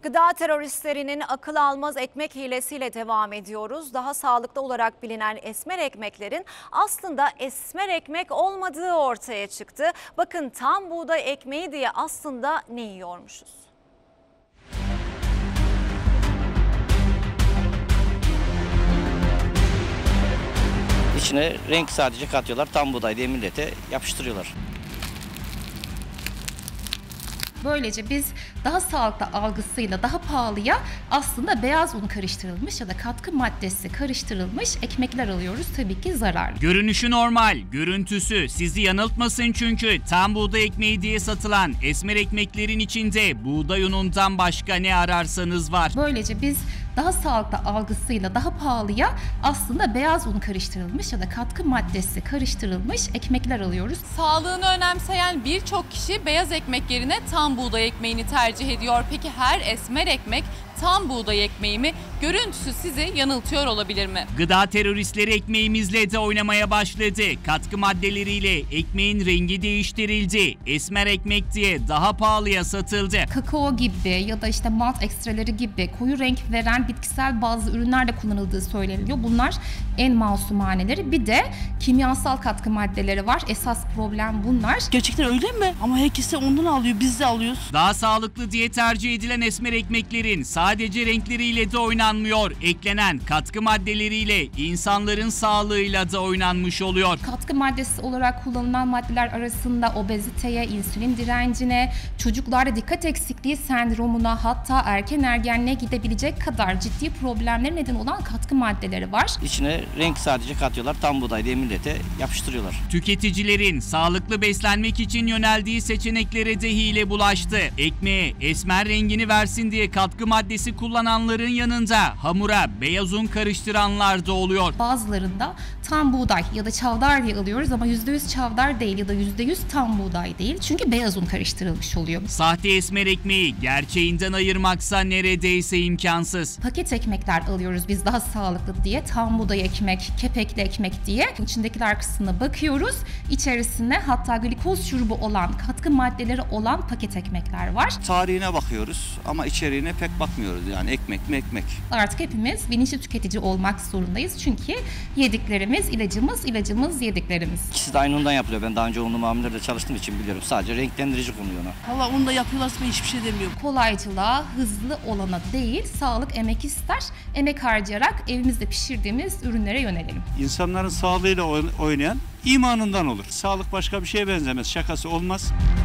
Gıda teröristlerinin akıl almaz ekmek hilesiyle devam ediyoruz. Daha sağlıklı olarak bilinen esmer ekmeklerin aslında esmer ekmek olmadığı ortaya çıktı. Bakın tam buğday ekmeği diye aslında ne yiyormuşuz? İçine renk sadece katıyorlar. Tam buğday diye millete yapıştırıyorlar. Böylece biz daha sağlıklı algısıyla daha pahalıya aslında beyaz un karıştırılmış ya da katkı maddesi karıştırılmış ekmekler alıyoruz. Tabii ki zararlı. Görünüşü normal, görüntüsü sizi yanıltmasın çünkü tam buğday ekmeği diye satılan esmer ekmeklerin içinde buğday unundan başka ne ararsanız var. Böylece biz daha sağlıklı algısıyla daha pahalıya aslında beyaz un karıştırılmış ya da katkı maddesi karıştırılmış ekmekler alıyoruz. Sağlığını önemseyen birçok kişi beyaz ekmek yerine tam buğday ekmeğini tercih ediyor. Peki her esmer ekmek tam buğday ekmeği mi? Görüntüsü sizi yanıltıyor olabilir mi? Gıda teröristleri ekmeğimizle de oynamaya başladı. Katkı maddeleriyle ekmeğin rengi değiştirildi. Esmer ekmek diye daha pahalıya satıldı. Kakao gibi ya da işte malt ekstraları gibi koyu renk veren bitkisel bazı ürünler de kullanıldığı söyleniyor. Bunlar en masumaneleri. Bir de kimyasal katkı maddeleri var. Esas problem bunlar. Gerçekten öyle mi? Ama herkes de ondan alıyor, biz de alıyoruz. Daha sağlıklı diye tercih edilen esmer ekmeklerin sadece renkleriyle de oynanmıyor. Eklenen katkı maddeleriyle insanların sağlığıyla da oynanmış oluyor. Katkı maddesi olarak kullanılan maddeler arasında obeziteye, insülin direncine, çocuklarda dikkat eksikliği sendromuna, hatta erken ergenliğe gidebilecek kadar ciddi problemlere neden olan katkı maddeleri var. İçine renk sadece katıyorlar. Tam buğday diye millete yapıştırıyorlar. Tüketicilerin sağlıklı beslenmek için yöneldiği seçeneklere de hile bulaştı. Ekmeğe esmer rengini versin diye katkı maddesi kullananların yanında hamura beyaz un karıştıranlar da oluyor. Bazılarında tam buğday ya da çavdar diye alıyoruz ama %100 çavdar değil ya da %100 tam buğday değil. Çünkü beyaz un karıştırılmış oluyor. Sahte esmer ekmeği gerçeğinden ayırmaksa neredeyse imkansız. Paket ekmekler alıyoruz biz daha sağlıklı diye. Tam buğday ekmek, kepekli ekmek diye. İçindekiler kısmına bakıyoruz. İçerisinde hatta glikoz şurubu olan, katkı maddeleri olan paket ekmekler var. Tarihine bakıyoruz ama içeriğine pek bakmıyoruz. Yani ekmek mi ekmek. Artık hepimiz bilinçli tüketici olmak zorundayız. Çünkü yediklerimiz ilacımız yediklerimiz. İkisi de aynı undan yapılıyor. Ben daha önce unlu mamullerle çalıştığım için biliyorum. Sadece renklendirici konuyor ona. Valla onu da yapıyorlarsa ben hiçbir şey demiyorum. Kolaycılığa, hızlı olana değil, sağlık emek ister. Emek harcayarak evimizde pişirdiğimiz ürünlere yönelelim. İnsanların sağlığıyla oynayan imanından olur. Sağlık başka bir şeye benzemez. Şakası olmaz.